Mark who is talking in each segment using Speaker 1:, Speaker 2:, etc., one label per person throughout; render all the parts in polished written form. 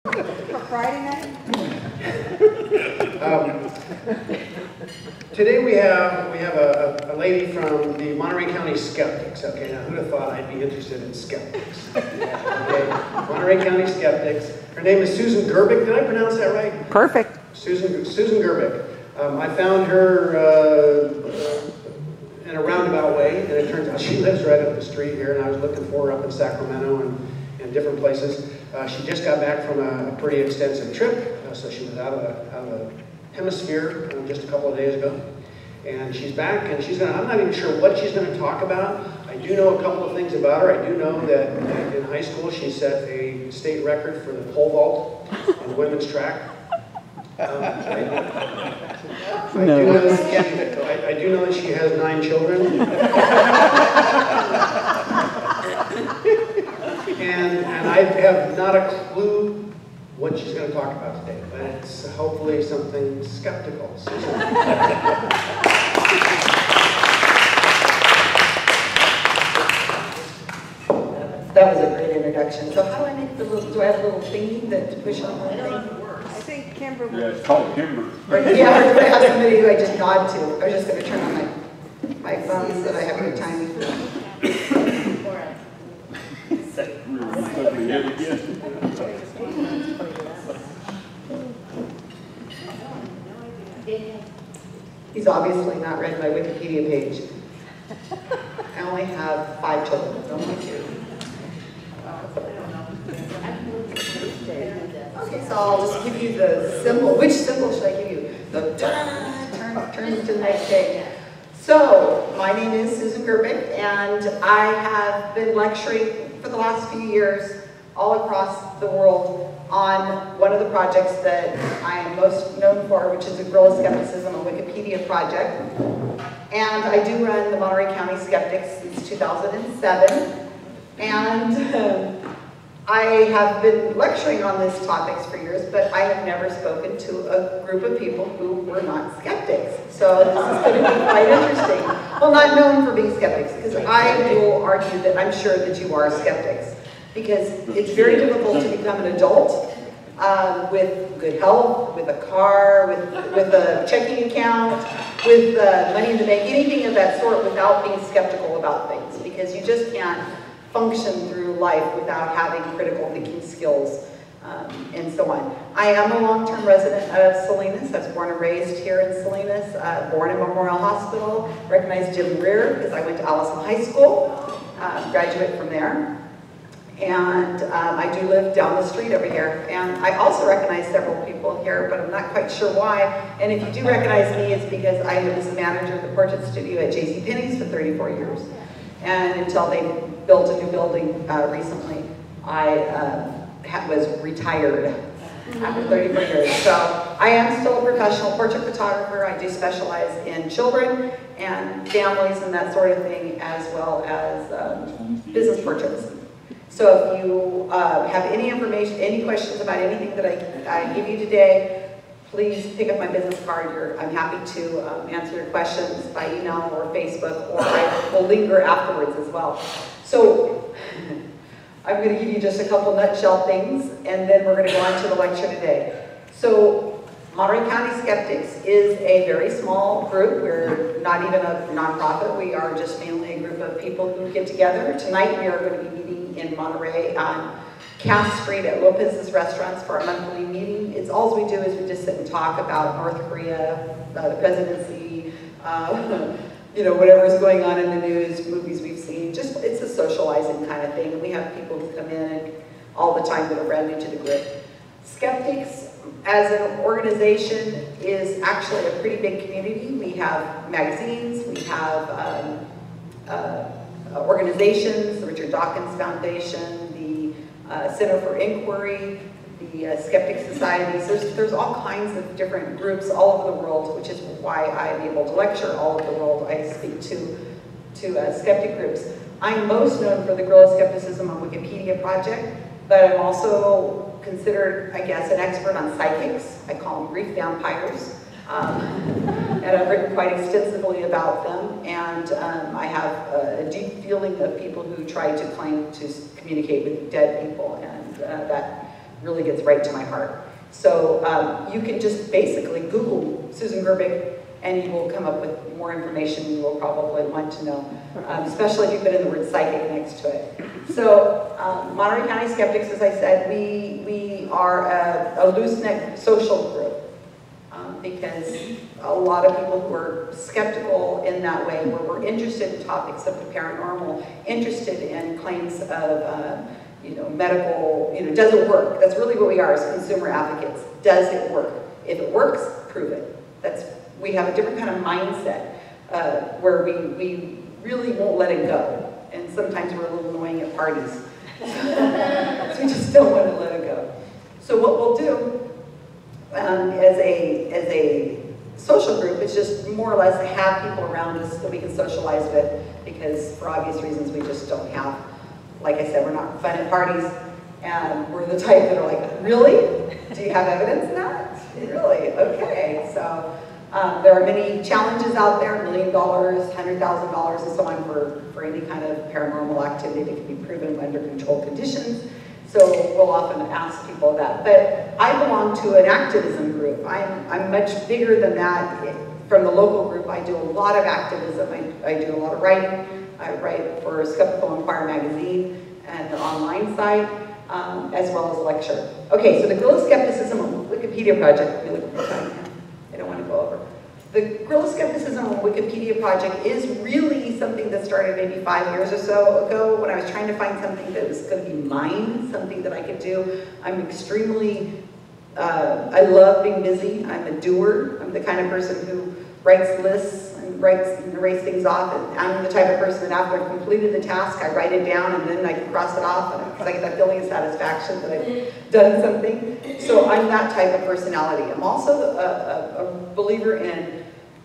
Speaker 1: For Friday night?
Speaker 2: Today we have a lady from the Monterey County Skeptics. Okay, now who'd have thought I'd be interested in skeptics? Okay, Monterey County Skeptics. Her name is Susan Gerbic. Did I pronounce that right?
Speaker 1: Perfect.
Speaker 2: Susan Gerbic. I found her in a roundabout way, and it turns out she lives right up the street here, and I was looking for her up in Sacramento and different places. She just got back from a pretty extensive trip, so she was out of the hemisphere just a couple of days ago. And she's back, and I'm not even sure what she's going to talk about. I do know a couple of things about her. I do know that in high school she set a state record for the pole vault on women's track. I do know that she has 9 children. and I have not a clue what she's going to talk about today, but it's hopefully something skeptical.
Speaker 3: That was a great introduction. So how do I make the little, do I have a little thingy that to push on my thing?
Speaker 1: I think Kimber.
Speaker 4: Yeah, it's called Kimber.
Speaker 3: Yeah, or do I have somebody who I just nod to? I was just going to turn on my phone so that I have good timing. He's obviously not read my Wikipedia page. I only have 5 children, only 2. Okay, so I'll just give you the symbol. Which symbol should I give you? The turn to the next page. So, my name is Susan Gerbic, and I have been lecturing for the last few years all across the world on one of the projects that I am most known for, which is the Guerrilla Skepticism, a Wikipedia project. And I do run the Monterey County Skeptics since 2007. And I have been lecturing on these topics for years, but I have never spoken to a group of people who were not skeptics. So this is going to be quite interesting. Well, not known for being skeptics, because I will argue that I'm sure that you are skeptics. Because it's very difficult to become an adult with good health, with a car, with a checking account, with money in the bank, anything of that sort without being skeptical about things. Because you just can't function through life without having critical thinking skills and so on. I am a long-term resident of Salinas. I was born and raised here in Salinas, born in Memorial Hospital, recognized Jim Rear because I went to Allison High School, graduate from there. And I do live down the street over here. And I also recognize several people here, but I'm not quite sure why. And if you do recognize me, it's because I was the manager of the portrait studio at JCPenney's for 34 years. And until they built a new building recently, I was retired after 34 years. So I am still a professional portrait photographer. I do specialize in children and families and that sort of thing, as well as business portraits. So if you have any information, any questions about anything that I give you today, please pick up my business card. I'm happy to answer your questions by email or Facebook, or I will linger afterwards as well. So I'm going to give you just a couple nutshell things, and then we're going to go on to the lecture today. So Monterey County Skeptics is a very small group. We're not even a nonprofit. We are just mainly a group of people who get together. Tonight we are going to be meeting in Monterey on Cass Street at Lopez's Restaurants for our monthly meeting. It's all we do is we just sit and talk about North Korea, the presidency, you know, whatever's going on in the news, movies we've seen. Just it's a socializing kind of thing. And we have people who come in all the time that are brand new to the group. Skeptics as an organization is actually a pretty big community. We have magazines, we have organizations, the Richard Dawkins Foundation, the Center for Inquiry, the Skeptic Societies. There's all kinds of different groups all over the world, which is why I'm able to lecture all over the world. I speak to skeptic groups. I'm most known for the Guerrilla Skepticism on Wikipedia project, but I'm also considered, I guess, an expert on psychics. I call them grief vampires. And I've written quite extensively about them, and I have a deep feeling of people who try to claim to communicate with dead people, and that really gets right to my heart. So you can just basically Google Susan Gerbic and you will come up with more information you will probably want to know, especially if you put in the word psychic next to it. So Monterey County Skeptics, as I said, we are a loose-knit social group because a lot of people who are skeptical in that way, where we're interested in topics of the paranormal, interested in claims of medical, does it work? That's really what we are as consumer advocates. Does it work? If it works, prove it. We have a different kind of mindset where we really won't let it go. And sometimes we're a little annoying at parties. So we just don't want to let it go. So what we'll do as a social group is just more or less have people around us that we can socialize with, because for obvious reasons we just don't have, like I said, we're not fun at parties, and we're the type that are like, really? Do you have evidence of that? Really? Okay. So there are many challenges out there, $1 million, $100,000, and so on for any kind of paranormal activity that can be proven under controlled conditions. So we'll often ask people that. But I belong to an activism group. I'm much bigger than that. From the local group, I do a lot of activism. I do a lot of writing. I write for Skeptical Inquirer magazine and the online site, as well as lecture. Okay, so the Guerrilla Skepticism Wikipedia project, let me look at my time here. I don't want to go over. The Guerrilla Skepticism Wikipedia project is really something that started maybe 5 years or so ago when I was trying to find something that was going to be mine, something that I could do. I'm extremely, I love being busy. I'm a doer. I'm the kind of person who writes lists and writes things off. And I'm the type of person that after I've completed the task, I write it down and then I can cross it off because I get that feeling of satisfaction that I've done something. So I'm that type of personality. I'm also a believer in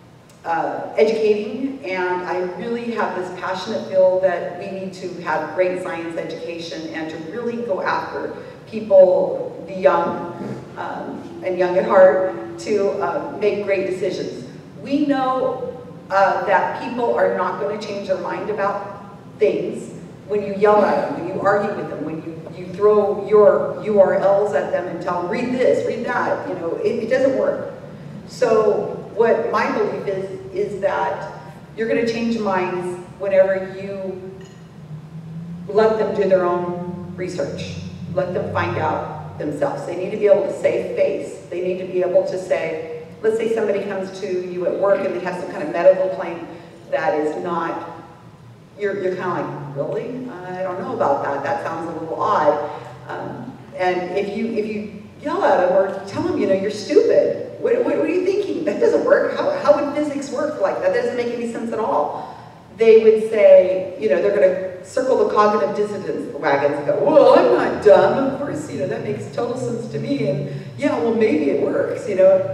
Speaker 3: educating, and I really have this passionate feel that we need to have great science education and to really go after people, the young and young at heart, to make great decisions. We know that people are not going to change their mind about things when you yell at them, when you argue with them, when you throw your URLs at them and tell them, read this, read that. It doesn't work. So what my belief is that you're going to change minds whenever you let them do their own research. Let them find out themselves. They need to be able to save face. They need to be able to say, let's say somebody comes to you at work and they have some kind of medical claim that is not, you're kind of like, really? I don't know about that. That sounds a little odd. And if you yell at them or tell them, you're stupid. What are you thinking? That doesn't work. How would physics work like that? That doesn't make any sense at all. They would say, they're going to circle the cognitive dissonance wagons and go, well, I'm not dumb. Of course, that makes total sense to me. And yeah, well, maybe it works,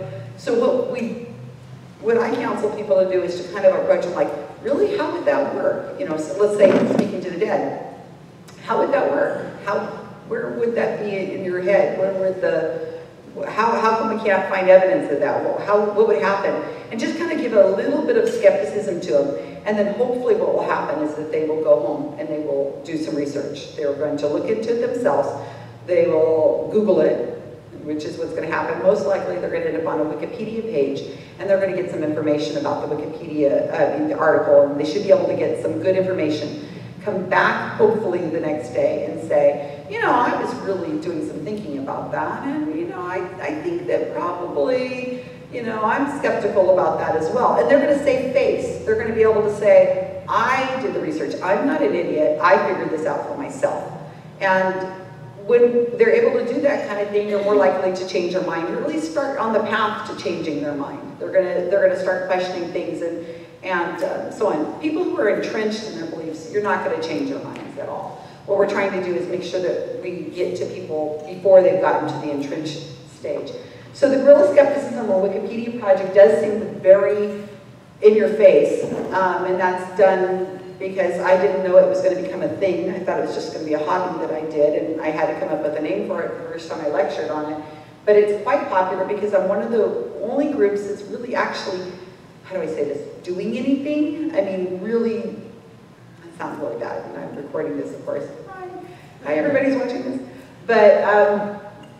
Speaker 3: So what I counsel people to do is to kind of approach them like, really, how would that work? So let's say speaking to the dead. How would that work? Where would that be in your head? Where would how come we can't find evidence of that? What would happen? And just kind of give a little bit of skepticism to them. And then hopefully what will happen is that they will go home and they will do some research. They're going to look into it themselves. They will Google it, which is what's going to happen. Most likely they're going to end up on a Wikipedia page and they're going to get some information about the Wikipedia the article, and they should be able to get some good information. Come back hopefully the next day and say, I was really doing some thinking about that, and I think that probably, I'm skeptical about that as well. And they're going to save face. They're going to be able to say, I did the research. I'm not an idiot. I figured this out for myself. And when they're able to do that kind of thing, they're more likely to change their mind, or at least start on the path to changing their mind. They're going to start questioning things and so on. People who are entrenched in their beliefs, you're not going to change their minds at all. What we're trying to do is make sure that we get to people before they've gotten to the entrenched stage. So the Guerrilla Skepticism or Wikipedia project does seem very in your face, and that's done because I didn't know it was going to become a thing. I thought it was just going to be a hobby that I did, and I had to come up with a name for it the first time I lectured on it. But it's quite popular because I'm one of the only groups that's really actually, how do I say this, doing anything? I mean, really, that sounds really bad, and I'm recording this, of course. Hi, everybody's watching this. But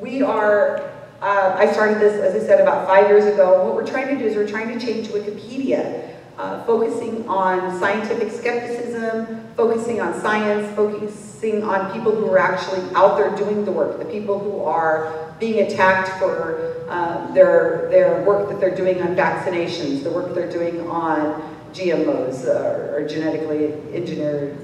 Speaker 3: we are, I started this, as I said, about 5 years ago. And what we're trying to do is we're trying to change Wikipedia, focusing on scientific skepticism, focusing on science, focusing on people who are actually out there doing the work, the people who are being attacked for their work that they're doing on vaccinations, the work they're doing on GMOs, or genetically engineered,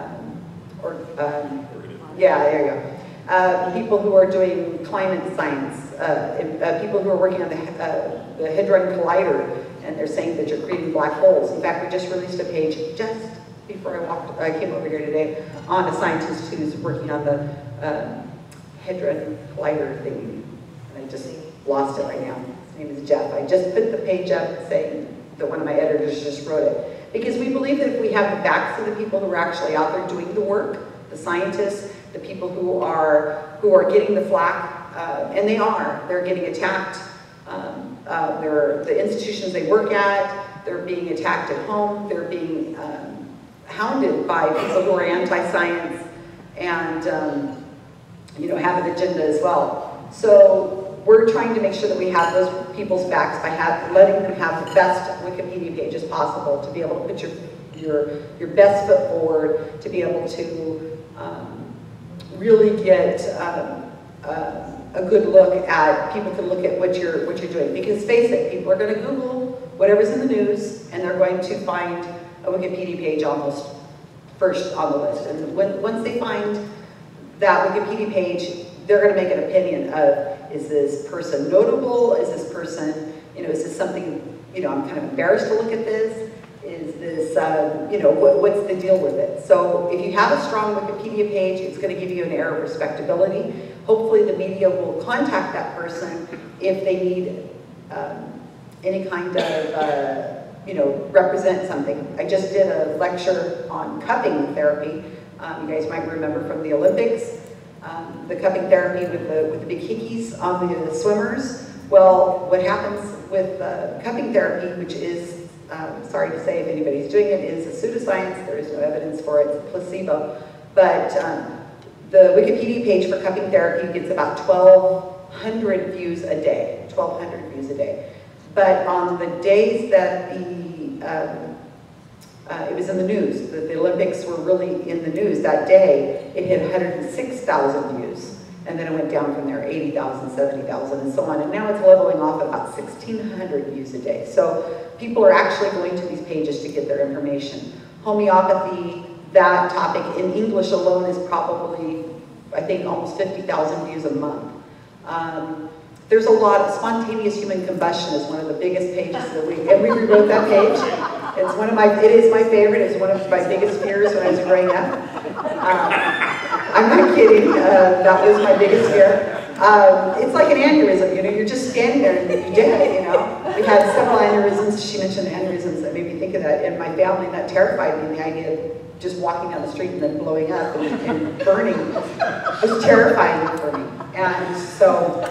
Speaker 3: yeah, there you go. People who are doing climate science, people who are working on the Hadron Collider, and they're saying that you're creating black holes. In fact, we just released a page just before I came over here today on a scientist who's working on the Hadron Collider thing. And I just lost it right now. His name is Jeff. I just put the page up saying that one of my editors just wrote it. Because we believe that if we have the backs of the people who are actually out there doing the work, the scientists, the people who are getting the flack, and they're getting attacked. The institutions they work at, they're being attacked at home, they're being hounded by people who are anti-science and have an agenda as well. So we're trying to make sure that we have those people's backs by letting them have the best Wikipedia pages possible, to be able to put your best foot forward, to be able to really get a good look at, people can look at what you're doing. Because face it, people are going to Google whatever's in the news, and they're going to find a Wikipedia page almost first on the list. And once they find that Wikipedia page, they're going to make an opinion of, is this person notable? Is this person, is this something, I'm kind of embarrassed to look at this? Is this, what's the deal with it? So if you have a strong Wikipedia page, it's going to give you an air of respectability. Hopefully the media will contact that person if they need any kind of, represent something. I just did a lecture on cupping therapy. You guys might remember from the Olympics, the cupping therapy with the big hickeys on the swimmers. Well, what happens with cupping therapy, which is, sorry to say if anybody's doing it, is a pseudoscience. There is no evidence for it. It's a placebo. But the Wikipedia page for cupping therapy gets about 1,200 views a day. 1,200 views a day. But on the days that it was in the news, that the Olympics were really in the news that day, it hit 106,000 views. And then it went down from there, 80,000, 70,000, and so on. And now it's leveling off at about 1,600 views a day. So people are actually going to these pages to get their information. Homeopathy, that topic in English alone is probably, I think, almost 50,000 views a month. There's a lot of spontaneous human combustion is one of the biggest pages that and we rewrote that page. It is my favorite. It's one of my biggest fears when I was growing up. I'm not kidding. That was my biggest fear. It's like an aneurysm, you're just standing there and you're dead, We had several aneurysms. She mentioned aneurysms that made me think of that in my family, and that terrified me, the idea of just walking down the street and then blowing up and burning. It was terrifying for me. And so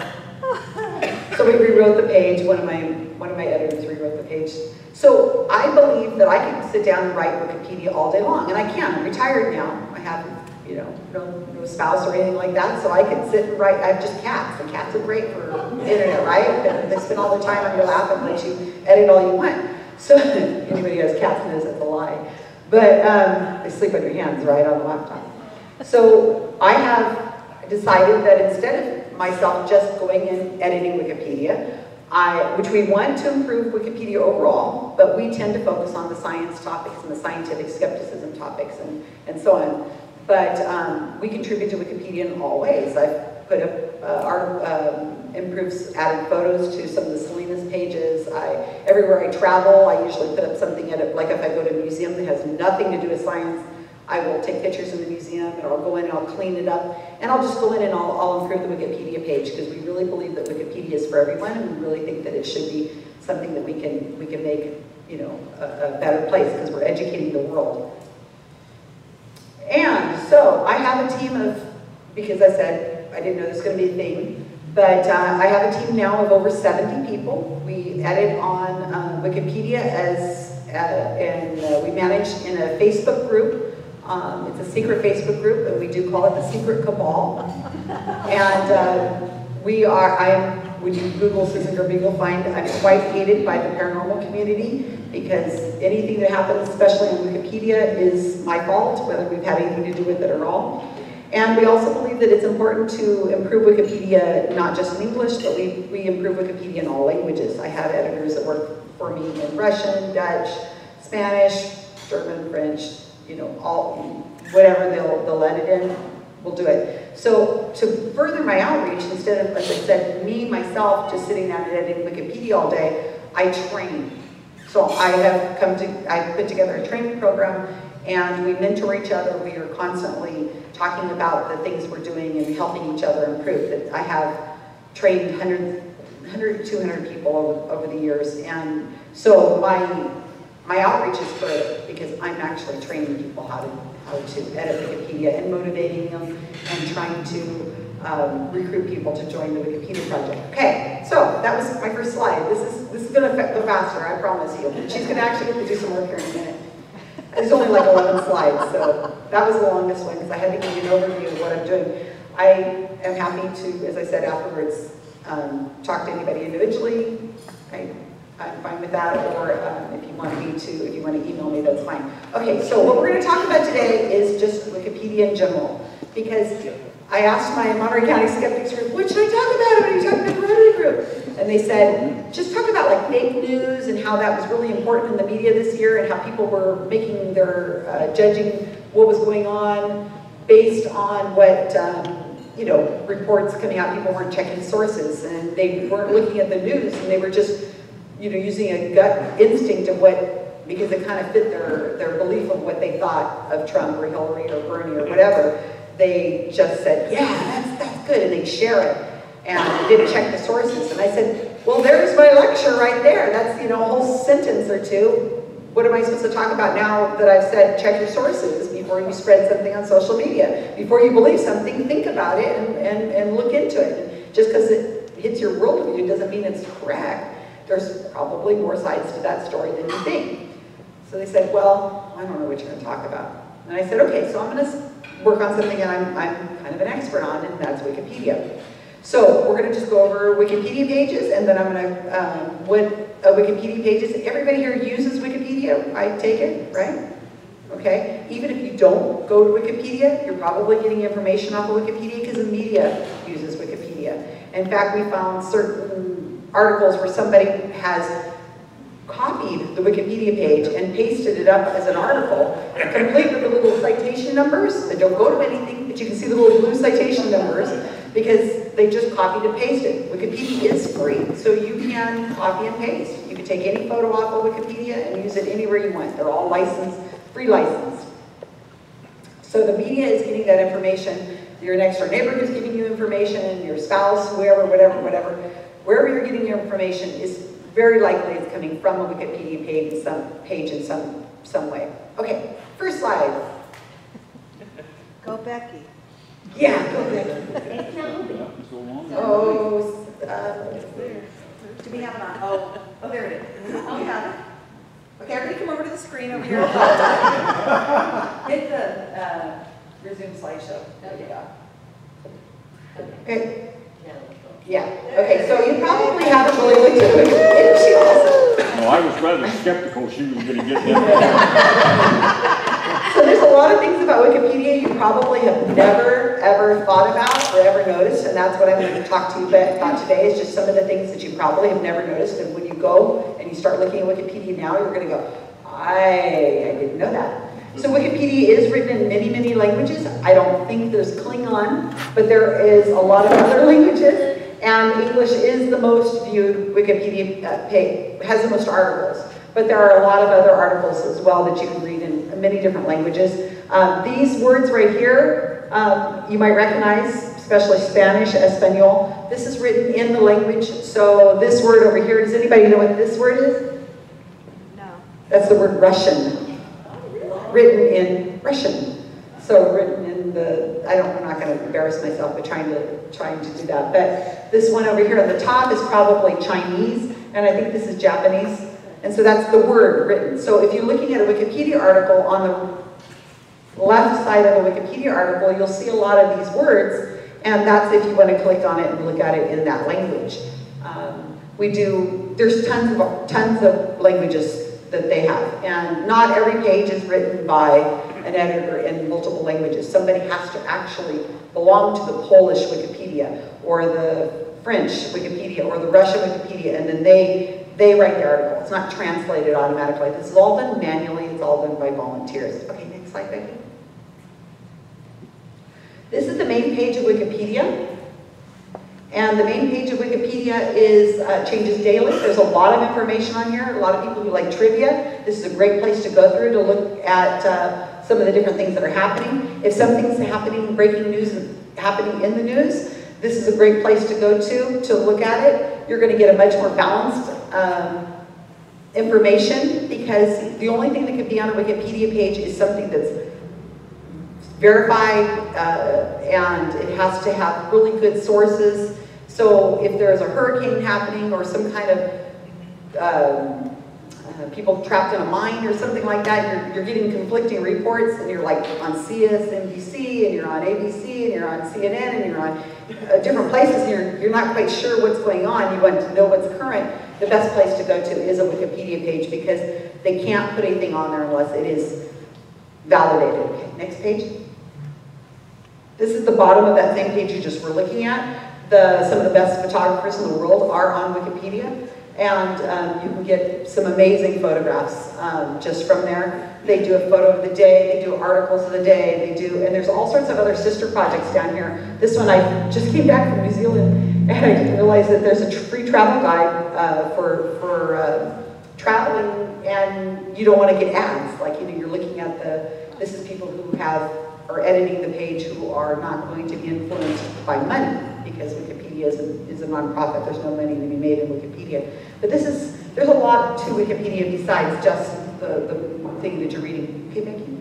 Speaker 3: we rewrote the page. One of my editors rewrote the page. So I believe that I can sit down and write Wikipedia all day long, and I can. I'm retired now. I have, no spouse or anything like that, so I can sit and write. I have just cats, and cats are great for the internet, right? They spend all the time on your lap and let you edit all you want. So anybody who has cats knows that's a lie. But they sleep on your hands, right, on the laptop. So I have decided that instead of myself just going and editing Wikipedia, which we want to improve Wikipedia overall, but we tend to focus on the science topics and the scientific skepticism topics and so on. But we contribute to Wikipedia in all ways. I've put up added photos to some of the Salinas pages. Everywhere I travel, I usually put up something like if I go to a museum that has nothing to do with science, I will take pictures in the museum, and I'll go in and I'll clean it up, and I'll just go in and I'll improve the Wikipedia page, because we really believe that Wikipedia is for everyone, and we really think that it should be something that we can make, a better place, because we're educating the world. And so I have a team of, because I said I didn't know this was going to be a thing, but I have a team now of over 70 people. We edit on Wikipedia and we manage in a Facebook group. It's a secret Facebook group, and we do call it the Secret Cabal. And when you Google Susan Gerbic, you'll find I'm quite hated by the paranormal community because anything that happens, especially on Wikipedia, is my fault, whether we've had anything to do with it at all. And we also believe that it's important to improve Wikipedia, not just in English, but we improve Wikipedia in all languages. I have editors that work for me in Russian, Dutch, Spanish, German, French, you know, all, whatever they'll let it in, we'll do it. So to further my outreach, instead of, as I said, me, myself, just sitting down and editing Wikipedia all day, I train. So I put together a training program and we mentor each other. We are constantly talking about the things we're doing and helping each other improve. That I have trained 100 to 200 people over the years. And so my outreach is further because I'm actually training people how to edit Wikipedia and motivating them and trying to recruit people to join the Wikipedia project. Okay, so that was my first slide. This is going to go faster, I promise you. She's going to actually get to do some work here in a minute. It's only like 11 slides, so that was the longest one because I had to give you an overview of what I'm doing. I am happy to, as I said afterwards, talk to anybody individually. I'm fine with that, or if you want to email me, that's fine. Okay, so what we're going to talk about today is just Wikipedia in general, because I asked my Monterey County Skeptics group, what should I talk about? What are you talking about the Rotary group? And they said, just talk about like fake news and how that was really important in the media this year and how people were making their, judging what was going on based on what, you know, reports coming out. People weren't checking sources and they weren't looking at the news and they were just, you know, using a gut instinct of what, because it kind of fit their belief of what they thought of Trump or Hillary or Bernie or whatever. They just said, yeah, that's good, and they'd share it. And didn't check the sources. And I said, well, there's my lecture right there. That's, you know, a whole sentence or two. What am I supposed to talk about now that I've said check your sources before you spread something on social media? Before you believe something, think about it and look into it. And just because it hits your worldview doesn't mean it's correct. There's probably more sides to that story than you think. So they said, well, I don't know what you're going to talk about. And I said, okay, so I'm going to work on something that I'm kind of an expert on, and that's Wikipedia. So we're going to just go over Wikipedia pages, and then I'm going to, what a Wikipedia page is. Everybody here uses Wikipedia, I take it, right? Okay, even if you don't go to Wikipedia, you're probably getting information off of Wikipedia because the media uses Wikipedia. In fact, we found certain articles where somebody has copied the Wikipedia page and pasted it up as an article, complete with the little citation numbers that don't go to anything, but you can see the little blue citation numbers because they just copied and pasted. Wikipedia is free, so you can copy and paste. You can take any photo off of Wikipedia and use it anywhere you want. They're all licensed, free licensed. So the media is getting that information. Your next door neighbor is giving you information, your spouse, whoever, whatever. Wherever you're getting your information is very likely it's coming from a Wikipedia page in some way. Okay, first slide.
Speaker 1: Go Becky.
Speaker 3: Yeah, go Becky. Oh,
Speaker 1: Do we have it on? Oh, there it is. Oh, we have it. Okay, everybody come over to the screen over here. Hit the resume slideshow. There you go.
Speaker 3: okay. Yeah, okay, so you probably haven't really looked at it. Isn't she awesome?
Speaker 4: No, I was rather skeptical she was going to get in.
Speaker 3: So there's a lot of things about Wikipedia you probably have never, ever thought about or ever noticed, and that's what I'm going to talk to you about today, is just some of the things that you probably have never noticed, and when you go and you start looking at Wikipedia now, you're going to go, I didn't know that. So Wikipedia is written in many, many languages. I don't think there's Klingon, but there is a lot of other languages. And English is the most viewed Wikipedia page, has the most articles. But there are a lot of other articles as well that you can read in many different languages. These words right here, you might recognize, especially Spanish, Espanol. This is written in the language. So this word over here, does anybody know what this word is?
Speaker 1: No.
Speaker 3: That's the word Russian. Written in Russian. So written in the, I'm not going to embarrass myself by trying to do that. But this one over here on the top is probably Chinese, and I think this is Japanese. And so that's the word written. So if you're looking at a Wikipedia article, on the left side of a Wikipedia article, you'll see a lot of these words, And that's if you want to click on it and look at it in that language. There's tons of languages that they have. And not every page is written by an editor in multiple languages. Somebody has to actually belong to the Polish Wikipedia or the French Wikipedia or the Russian Wikipedia, and then they write the article. It's not translated automatically. This is all done manually. It's all done by volunteers. Okay, next slide, Becky. This is the main page of Wikipedia. And the main page of Wikipedia changes daily. There's a lot of information on here. A lot of people who like trivia. This is a great place to go through to look at some of the different things that are happening. If something's happening, breaking news is happening in the news, this is a great place to go to look at it. You're going to get a much more balanced information, because the only thing that could be on a Wikipedia page is something that's verified, and it has to have really good sources. So if there's a hurricane happening or some kind of people trapped in a mine or something like that, you're getting conflicting reports, and you're like on CSNBC, and you're on ABC, and you're on CNN, and you're on different places, and you're not quite sure what's going on. You want to know what's current. The best place to go to is a Wikipedia page, because they can't put anything on there unless it is validated. Okay, next page. This is the bottom of that same page you just were looking at. Some of the best photographers in the world are on Wikipedia, and you can get some amazing photographs just from there. They do a photo of the day, they do articles of the day, and there's all sorts of other sister projects down here. This one, I just came back from New Zealand, and I didn't realize that there's a free travel guide for traveling, and you don't want to get ads. Like, you're looking at this is people who are editing the page who are not going to be influenced by money, because Wikipedia is a nonprofit. There's no money to be made in Wikipedia. But there's a lot to Wikipedia besides just the thing that you're reading. Okay, Becky?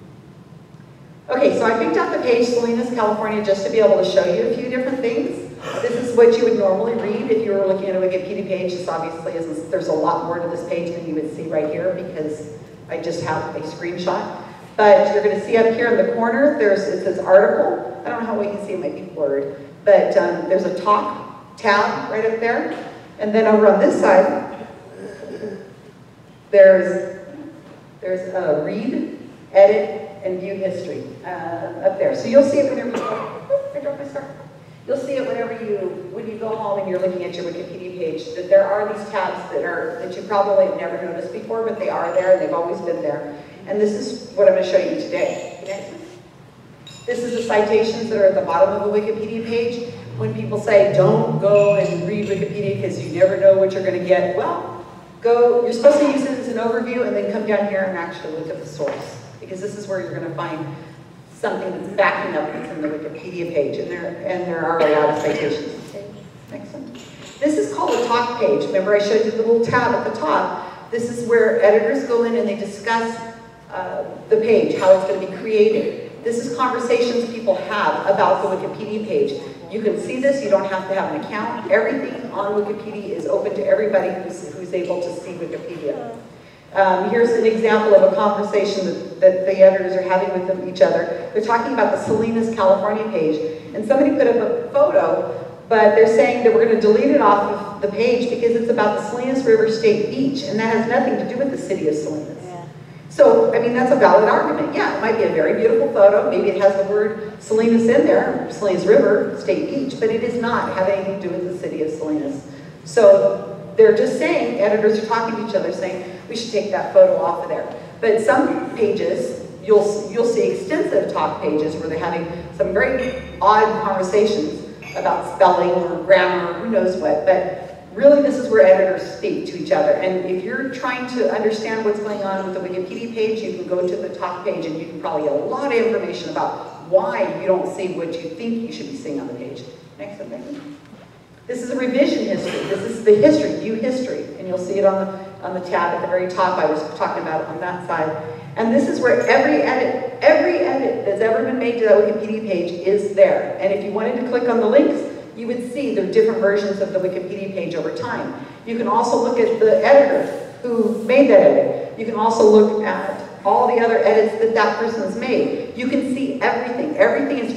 Speaker 3: Okay, so I picked out the page Salinas, California, just to be able to show you a few different things. This is what you would normally read if you were looking at a Wikipedia page. This obviously isn't, there's a lot more to this page than you would see right here, because I just have a screenshot. But you're going to see up here in the corner, it says article. I don't know how well you can see, it might be blurred. But there's a talk tab right up there. And then over on this side, there's a read, edit, and view history up there. So you'll see it whenever when you go home and you're looking at your Wikipedia page, that there are these tabs that you probably have never noticed before, but they are there, and they've always been there. And this is what I'm going to show you today. This is the citations that are at the bottom of a Wikipedia page. When people say, don't go and read Wikipedia because you never know what you're going to get, well, you're supposed to use it as an overview and then come down here and actually look at the source, because this is where you're going to find something that's backing up what's in the Wikipedia page, and there are a lot of citations. Okay, next one. This is called a talk page. Remember I showed you the little tab at the top. This is where editors go in and they discuss the page, how it's going to be created. This is conversations people have about the Wikipedia page. You can see this, you don't have to have an account. Everything on Wikipedia is open to everybody who's able to see Wikipedia. Here's an example of a conversation that the editors are having with each other. They're talking about the Salinas, California page, and somebody put up a photo, but they're saying that we're going to delete it off of the page because it's about the Salinas River State Beach, and that has nothing to do with the city of Salinas. So, I mean, that's a valid argument. Yeah, it might be a very beautiful photo. Maybe it has the word Salinas in there, Salinas River, State Beach, but it is not have anything to do with the city of Salinas. So they're just saying, editors are talking to each other saying, we should take that photo off of there. But some pages, you'll see extensive talk pages where they're having some very odd conversations about spelling or grammar, who knows what, but really, this is where editors speak to each other. And if you're trying to understand what's going on with the Wikipedia page, you can go to the talk page and you can probably get a lot of information about why you don't see what you think you should be seeing on the page. Next one, maybe. This is a revision history. This is the history, view history. And you'll see it on the tab at the very top. I was talking about it on that side. And this is where every edit that's ever been made to that Wikipedia page is there. And if you wanted to click on the links, you would see the different versions of the Wikipedia page over time. You can also look at the editor who made that edit. You can also look at all the other edits that that person's made. You can see everything. Everything is transparent.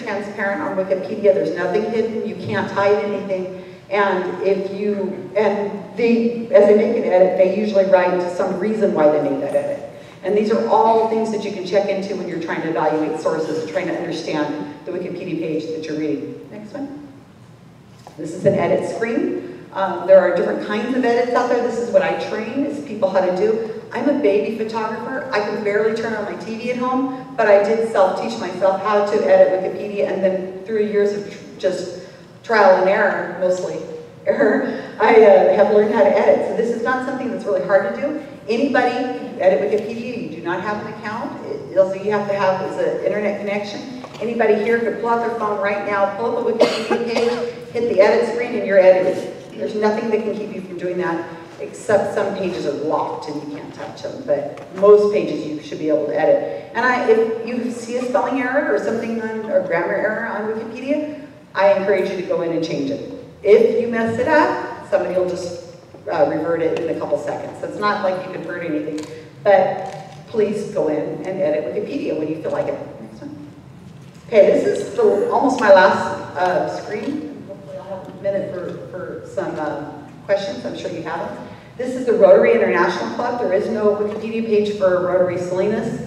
Speaker 3: transparent on Wikipedia. There's nothing hidden. You can't hide anything. And if you, as they make an edit, they usually write some reason why they made that edit. And these are all things that you can check into when you're trying to evaluate sources, trying to understand the Wikipedia page that you're reading. Next one. This is an edit screen. There are different kinds of edits out there. This is what I train is people how to do. I'm a baby photographer. I can barely turn on my TV at home, but I did self-teach myself how to edit Wikipedia, and then through years of just trial and error, mostly error, I have learned how to edit. So this is not something that's really hard to do. Anybody can edit Wikipedia. You do not have an account. Also, you have to have is an internet connection. Anybody here could pull out their phone right now, pull up a Wikipedia page, hit the edit screen, and you're editing. There's nothing that can keep you from doing that, except some pages are locked and you can't touch them. But most pages you should be able to edit. And if you see a spelling error or something or grammar error on Wikipedia, I encourage you to go in and change it. If you mess it up, somebody will just revert it in a couple seconds. So it's not like you can hurt anything. But please go in and edit Wikipedia when you feel like it. Next one. Okay, this is almost my last screen. Hopefully I'll have a minute for some questions. I'm sure you have them. This is the Rotary International Club. There is no Wikipedia page for Rotary Salinas.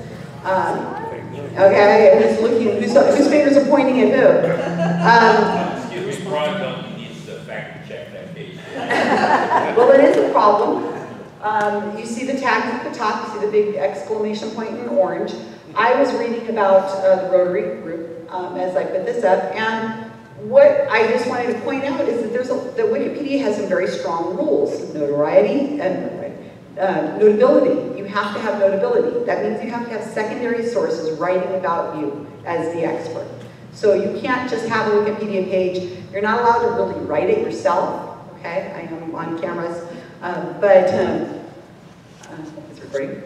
Speaker 3: Okay, who's looking? Whose fingers are pointing at who?
Speaker 5: Excuse me, Brian Duncan needs to fact check that page.
Speaker 3: Well, it is a problem. You see the tags at the top. You see the big exclamation point in orange. I was reading about the Rotary group as I put this up, and what I just wanted to point out is that that Wikipedia has some very strong rules: notoriety and notability. You have to have notability. That means you have to have secondary sources writing about you as the expert. So you can't just have a Wikipedia page. You're not allowed to really write it yourself. Okay, I am on cameras, but it's recording.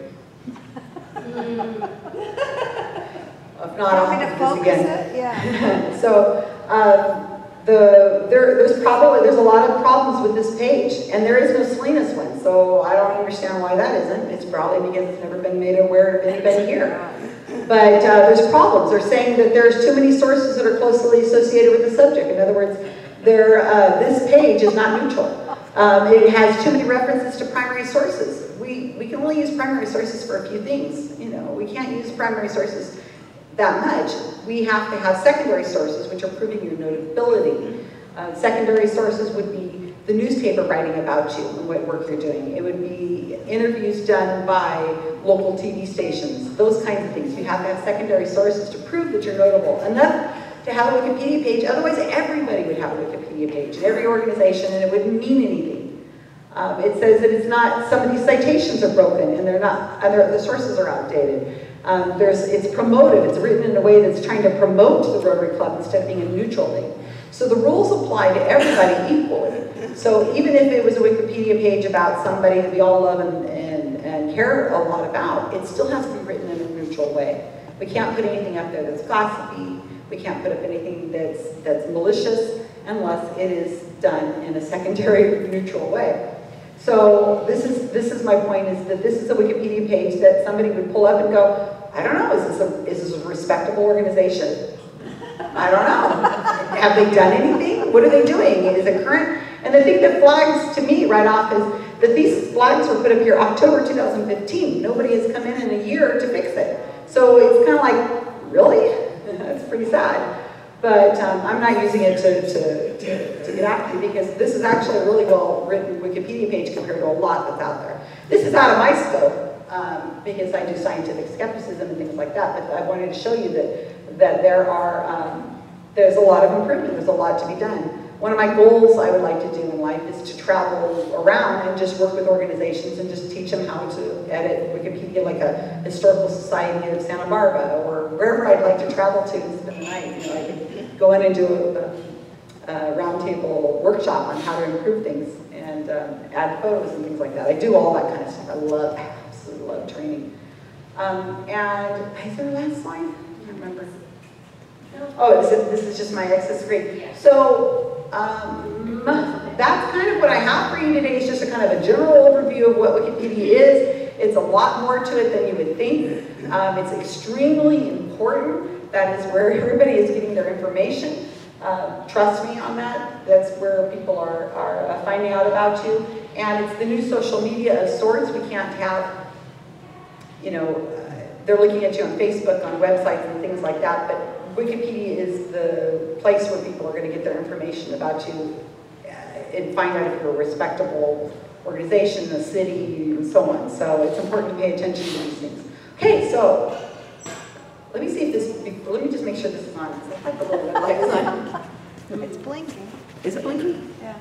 Speaker 3: If not, I'll have to do this again.
Speaker 1: Yeah.
Speaker 3: So there's a lot of problems with this page, and there is no Salinas one, so I don't understand why that isn't. It's probably because it's never been made aware of anybody here. But there's problems. They're saying that there's too many sources that are closely associated with the subject. In other words, this page is not neutral. It has too many references to primary sources. We can only use primary sources for a few things. You know, we can't use primary sources that much. We have to have secondary sources, which are proving your notability. Secondary sources would be the newspaper writing about you and what work you're doing. It would be interviews done by local TV stations, those kinds of things. You have to have secondary sources to prove that you're notable enough to have a Wikipedia page. Otherwise, everybody would have a Wikipedia page in every organization, and it wouldn't mean anything. It says that it's not, some of these citations are broken, and they're not, the sources are outdated. It's promotive. It's written in a way that's trying to promote the Rotary Club instead of being a neutral thing. So the rules apply to everybody equally. So even if it was a Wikipedia page about somebody that we all love and care a lot about, it still has to be written in a neutral way. We can't put anything up there that's gossipy. We can't put up anything that's malicious unless it is done in a secondary neutral way. So this is my point, is that this is a Wikipedia page that somebody would pull up and go, I don't know, is this a respectable organization? I don't know. Have they done anything? What are they doing? Is it current? And the thing that flags to me right off is that these flags were put up here October 2015. Nobody has come in a year to fix it. So it's kind of like, really? That's pretty sad. But I'm not using it to get after you, because this is actually a really well-written Wikipedia page compared to a lot that's out there. This is out of my scope, because I do scientific skepticism and things like that, but I wanted to show you that there's a lot of improvement, there's a lot to be done. One of my goals I would like to do in life is to travel around and just work with organizations and just teach them how to edit Wikipedia, like a historical society of Santa Barbara, or wherever I'd like to travel to and spend the night. You know, I could go in and do a roundtable workshop on how to improve things and add photos and things like that. I do all that kind of stuff. I absolutely love training. And is there a last slide? I can't remember. Oh, this is just my exit screen. So that's kind of what I have for you today. It's just a kind of a general overview of what Wikipedia is. It's a lot more to it than you would think. It's extremely important That is where everybody is getting their information. Trust me on that. That's where people are finding out about you. And it's the new social media of sorts. We can't have, you know, they're looking at you on Facebook, on websites and things like that, but Wikipedia is the place where people are going to get their information about you and find out if you're a respectable organization, a city, and so on. So it's important to pay attention to these things. Okay, so let me see if this, let me just make sure this is on. It's like the little red light is on.
Speaker 1: It's blinking.
Speaker 3: Is it blinking?
Speaker 1: Yeah.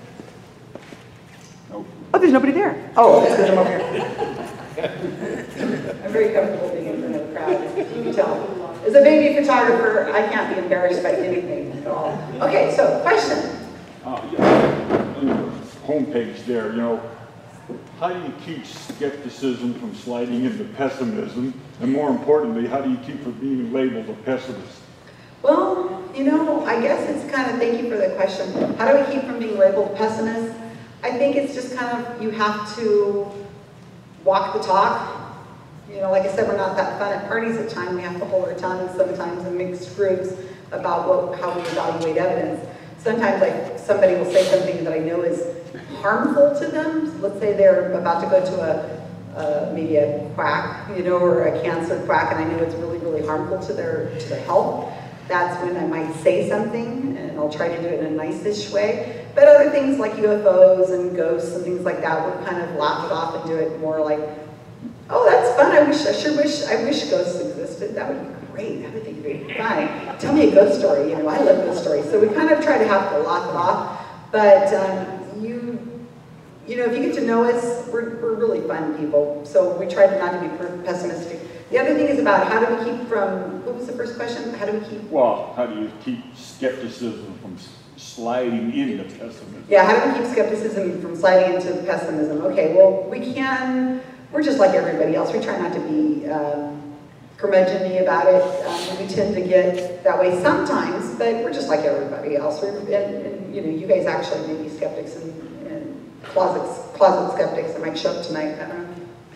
Speaker 3: Oh, there's nobody there. Oh, that's because I'm over here. I'm very comfortable being in front of a crowd, as you can tell. As a baby photographer, I can't be embarrassed by anything at all. Okay, so question.
Speaker 4: Yeah, on your homepage there, you know, how do you keep skepticism from sliding into pessimism? And more importantly, how do you keep from being labeled a pessimist?
Speaker 3: Well, you know, I guess it's kind of, thank you for the question. How do we keep from being labeled pessimist? I think it's just kind of, you have to walk the talk. You know, like I said, we're not that fun at parties at times. We have to hold our tongues sometimes in mixed groups about how we evaluate evidence. Sometimes somebody will say something that I know is harmful to them. Let's say they're about to go to maybe a quack, you know, or a cancer quack, and I know it's really, really harmful to their health. That's when I might say something, and I'll try to do it in a nice-ish way. But other things like UFOs and ghosts and things like that, we'll kind of laugh it off and do it more like, oh, that's fun. I wish ghosts existed. That would be great. That would be great fun. Tell me a ghost story. You know, I love ghost stories. So we kind of try to have to laugh it off. But you know, if you get to know us, we're really fun people. So we try not to be pessimistic. The other thing is about how do we keep from, what was the first question? How do we keep?
Speaker 4: Well, how do you keep skepticism from sliding into pessimism?
Speaker 3: Yeah, how do we keep skepticism from sliding into pessimism? Okay, well, we're just like everybody else. We try not to be curmudgeon-y about it. We tend to get that way sometimes, but we're just like everybody else. And you know, you guys actually may be skeptics and closet skeptics that might show up tonight. I don't know.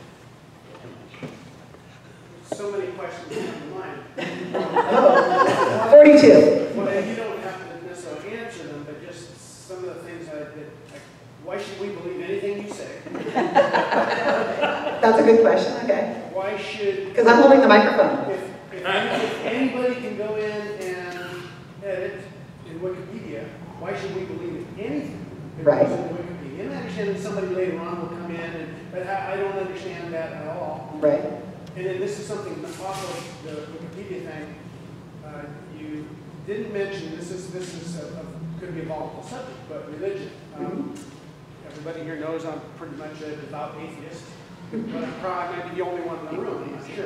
Speaker 2: So many questions come to mind.
Speaker 3: Oh, 42.
Speaker 2: Well, and you don't have to necessarily answer them, but just some of the things why should we believe anything you say?
Speaker 3: That's a good question, okay.
Speaker 2: Why should...
Speaker 3: Because I'm holding the microphone.
Speaker 2: If anybody can go in and edit in Wikipedia, why should we believe anything that
Speaker 3: Right.
Speaker 2: goes in Wikipedia? And I understand that somebody later on will come in, but I don't understand that at all.
Speaker 3: Right.
Speaker 2: And then this is something off of the Wikipedia thing. You didn't mention this is could be a volatile subject, but religion. Everybody here knows I'm pretty much a devout atheist, but I might be the only one in the room. I'm not sure.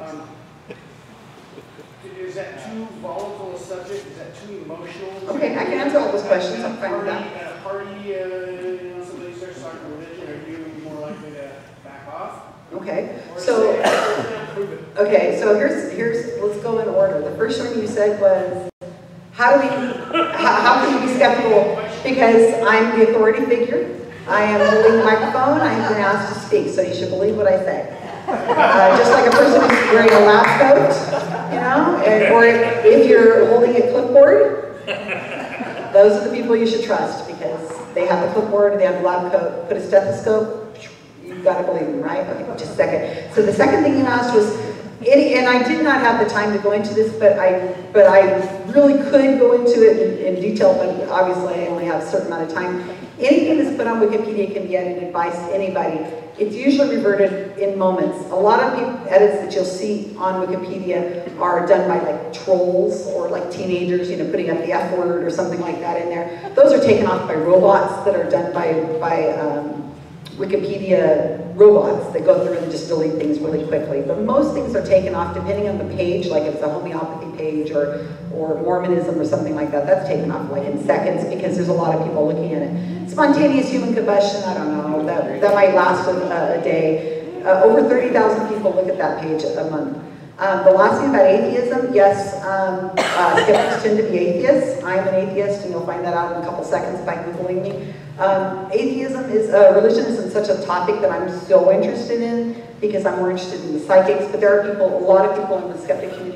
Speaker 2: Is that too volatile a subject? Is that too emotional?
Speaker 3: Okay, I can answer all those questions. I'm fine with that.
Speaker 2: At a party, you know, somebody starts talking religion. Are you more likely to back off?
Speaker 3: Okay,
Speaker 2: Or
Speaker 3: so
Speaker 2: say, prove it?
Speaker 3: okay, so here's let's go in order. The first one you said was how can you be skeptical? Because I'm the authority figure. I am holding the microphone. I have been asked to speak, so you should believe what I say. Just like a person who's wearing a lab coat, you know, or if you're holding a clipboard, those are the people you should trust because they have the clipboard, they have the lab coat, put a stethoscope, you've got to believe them, right? Okay, just a second. So the second thing you asked was, and I did not have the time to go into this, but I really could go into it in detail, but obviously I only have a certain amount of time. Anything that's put on Wikipedia can be edited by anybody. It's usually reverted in moments. A lot of edits that you'll see on Wikipedia are done by like trolls or like teenagers, you know, putting up the F word or something like that in there. Those are taken off by robots that are done by Wikipedia robots that go through and just delete things really quickly. But most things are taken off depending on the page, like if it's a homeopathy page or Mormonism or something like that. That's taken off like in seconds because there's a lot of people looking at it. Spontaneous human combustion, I don't know, that might last a day. Over 30,000 people look at that page a month. The last thing about atheism, yes, skeptics tend to be atheists. I'm an atheist, and you'll find that out in a couple seconds by Googling me. Atheism is, religion isn't such a topic that I'm so interested in because I'm more interested in the psychics, but there are people, a lot of people in the skeptic community that are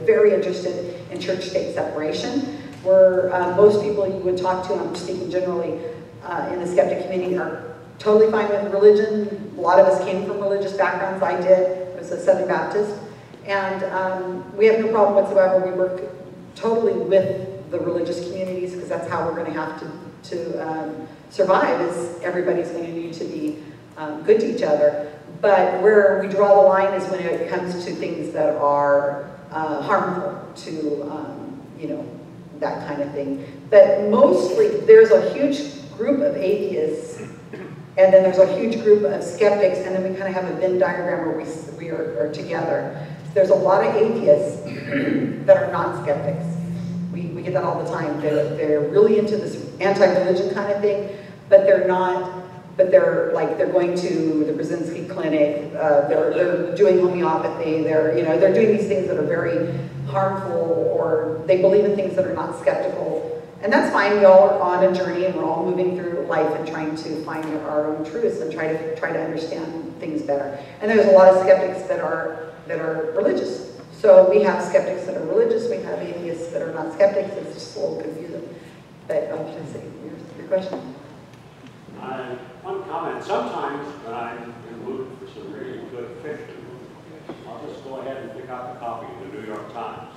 Speaker 3: very interested in church-state separation. We're, most people you would talk to, I'm speaking generally, in the skeptic community are totally fine with religion. A lot of us came from religious backgrounds. I did. I was a Southern Baptist. And we have no problem whatsoever. We work totally with the religious communities because that's how we're going to have to survive, is everybody's going to need to be good to each other. But where we draw the line is when it comes to things that are harmful to, you know, that kind of thing. But mostly, there's a huge group of atheists, and then there's a huge group of skeptics, and then we kind of have a Venn diagram where we are together. There's a lot of atheists that are non-skeptics. We get that all the time. They're really into this anti-religion kind of thing, but they're not. But they're going to the Brzezinski clinic. They're doing homeopathy. They're doing these things that are very harmful, or they believe in things that are not skeptical. And that's fine. We all are on a journey, and we're all moving through life and trying to find our own truths and try to understand things better. And there's a lot of skeptics that are religious. So we have skeptics that are religious. We have atheists that are not skeptics. It's just a little confusing. But I'll just say your question.
Speaker 6: One comment. Sometimes when I'm in the mood for some really good fiction, I'll just go ahead and pick out the copy of the New York Times.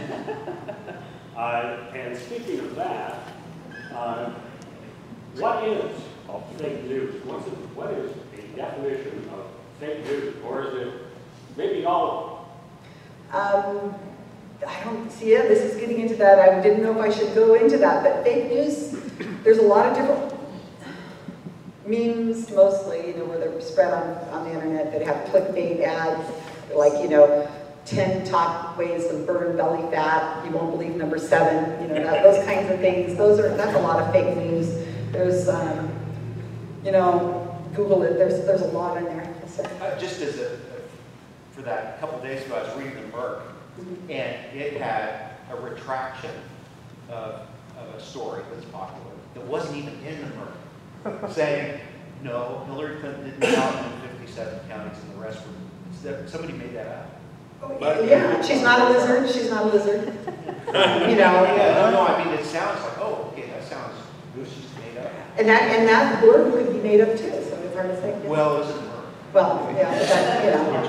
Speaker 6: And speaking of that, what is fake news? What is a definition of fake news? Or is it maybe all of them?
Speaker 3: I don't see it. This is getting into that. I didn't know if I should go into that. But fake news, there's a lot of different memes, mostly, where they're spread on the internet that have clickbait ads, like, 10 top ways to burn belly fat. You won't believe number 7. Those kinds of things. That's a lot of fake news. There's, Google it. There's a lot in there.
Speaker 7: Just as for that, a couple of days ago, I was reading the Merck, and it had a retraction of a story that's popular that wasn't even in the Merck, saying, no, Hillary Clinton didn't count in 57 counties, and the rest were. Somebody made that up.
Speaker 3: Yeah, she's not a lizard. She's not a lizard.
Speaker 7: Yeah, no, I mean, it sounds like, oh, okay, that sounds good. She's made up.
Speaker 3: And that word could be made up too, so it's hard to say.
Speaker 7: Well, isn't Merck?
Speaker 3: Well, yeah, but that,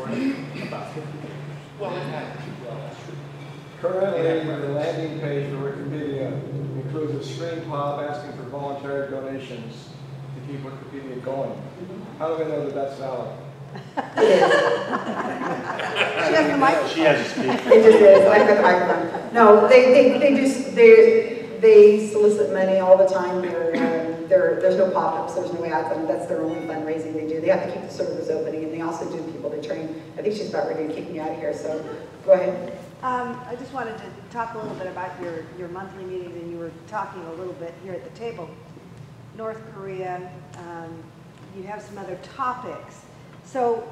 Speaker 7: Well, it had.
Speaker 8: Currently, the landing page for Wikipedia includes a screen pop asking for voluntary donations to keep Wikipedia going. How do we know that that's valid?
Speaker 3: It is.
Speaker 1: She has the microphone.
Speaker 7: She has a speaker.
Speaker 3: It just is. I've got the microphone. No, they solicit money all the time. There's no pop-ups. There's no ads. I mean, that's their only fundraising they do. They have to keep the servers opening, and they also do people to train. I think she's about ready to kick me out of here. So go ahead.
Speaker 9: I just wanted to talk a little bit about your monthly meetings, and you were talking a little bit here at the table. North Korea, you have some other topics. So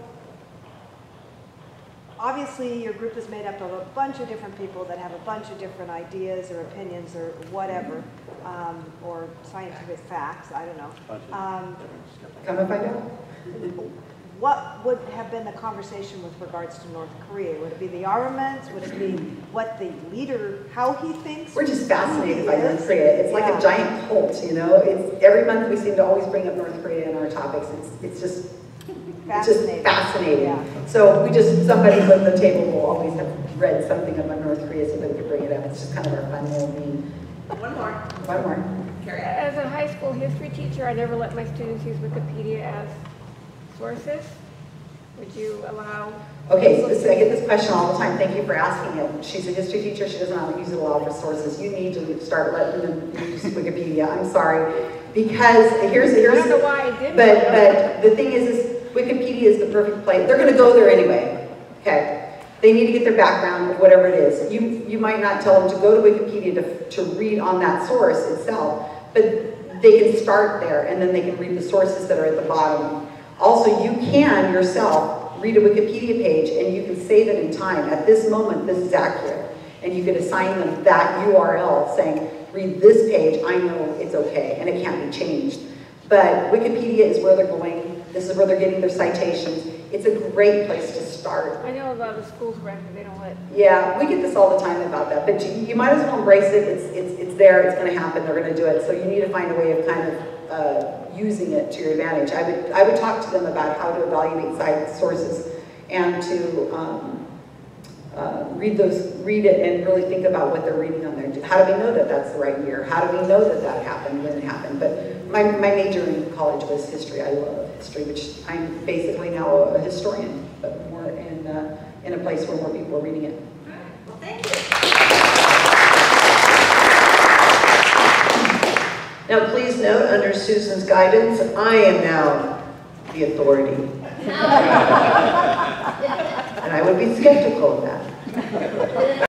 Speaker 9: obviously your group is made up of a bunch of different people that have a bunch of different ideas or opinions or whatever, or scientific facts, I don't know.
Speaker 3: Come and find out.
Speaker 9: What would have been the conversation with regards to North Korea? Would it be the armaments? Would it be what the leader, how he thinks?
Speaker 3: We're just fascinated by North Korea. It's like a giant cult, It's every month we seem to always bring up North Korea in our topics. It's just fascinating. Yeah. So somebody at the table will always have read something about North Korea so that we could bring it up. It's just kind of our fun little meme.
Speaker 1: One more.
Speaker 3: One more.
Speaker 1: Carrie.
Speaker 10: As a high school history teacher, I never let my students use Wikipedia as sources. Would you allow?
Speaker 3: Okay, so I get this question all the time. Thank you for asking it. She's a history teacher. She doesn't use it a lot for sources. You need to start letting them use Wikipedia. I'm sorry. Because here's
Speaker 10: I don't know why I didn't.
Speaker 3: But the thing is Wikipedia is the perfect place. They're going to go there anyway. Okay. They need to get their background, whatever it is. You might not tell them to go to Wikipedia to read on that source itself, but they can start there, and then they can read the sources that are at the bottom. Also, you can yourself read a Wikipedia page, and you can save it in time. At this moment, this is accurate. And you can assign them that URL saying, read this page, I know it's okay, and it can't be changed. But Wikipedia is where they're going. This is where they're getting their citations. It's a great place to start. start.
Speaker 10: I know a lot of schools recommend they don't let.
Speaker 3: Yeah, we get this all the time about that, but you might as well embrace it. It's there, it's going to happen, they're going to do it. So you need to find a way of kind of using it to your advantage. I would talk to them about how to evaluate science sources and to read it and really think about what they're reading on there. How do we know that that's the right year? How do we know that that happened when it happened? But my major in college was history. I love history, which I'm basically now a historian, but more in a place where more people are reading it.
Speaker 1: Well, thank you.
Speaker 11: Now, please note, under Susan's guidance, I am now the authority. And I would be skeptical of that.